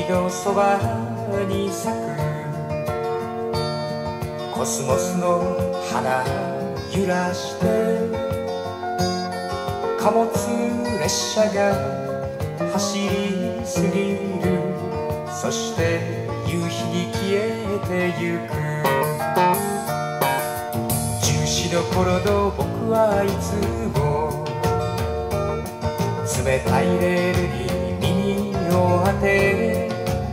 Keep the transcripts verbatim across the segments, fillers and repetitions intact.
のそばに咲くコスモスの花揺らして貨物列車が走り過ぎる。そして夕日に消えてゆく。十四の頃の僕はいつも冷たいレールに耳を当て、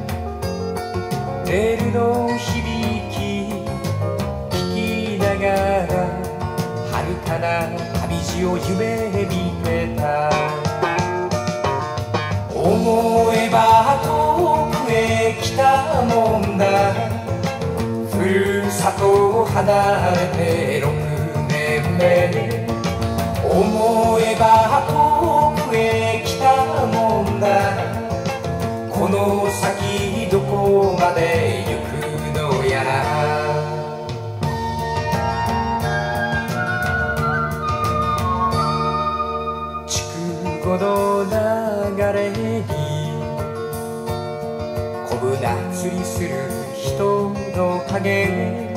レールの響き聞きながら遥かな旅路を夢見てた。思えば遠くへ来たもんだ。ふるさとを離れてろくねんめ。思えば遠くへ来たもんだ。この先どこまで行くのやら。筑後の流れにこぶな釣りする人の影。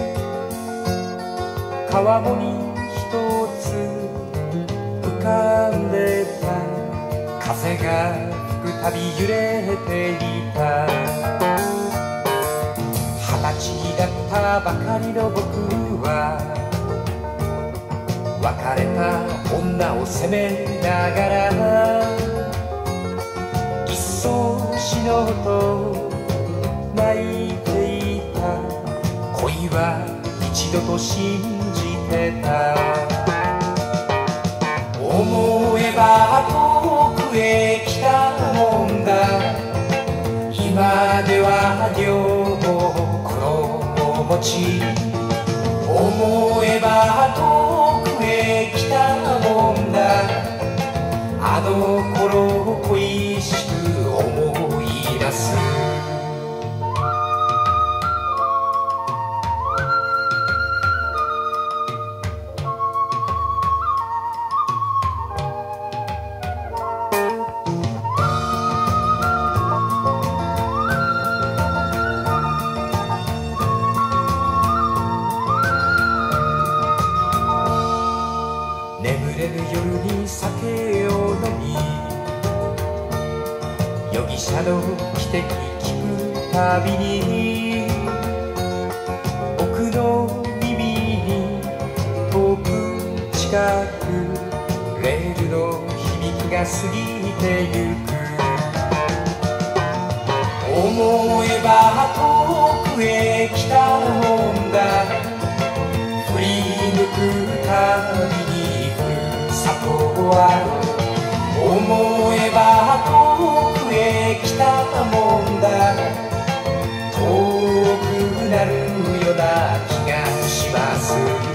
川面に一つ浮かんでた。風が吹くたび揺れていた。二十歳になったばかりの僕は別れた女を責めながらいっそ死のうと泣いていた。恋は一度と信じてた。思えば遠くへ来たもんだ。今では女房子供持ち。思えば遠くへ来たもんだ。あの頃を恋しく思い出す。眠れぬ夜に酒を飲み、容疑者の汽笛聞くたびに僕の耳に遠く近くレールの響きが過ぎてゆく。思えば遠くへ来たもんだ。振り向くたびに思えば遠くへ来たもんだ。遠くなるような気がします。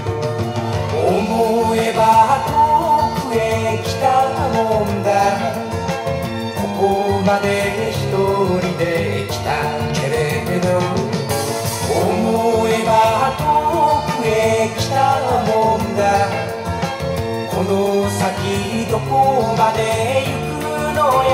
思えば遠くへ来たもんだ。ここまで一人で来たけれど。思えば遠くへ来たもんだ。この先どこまで行くの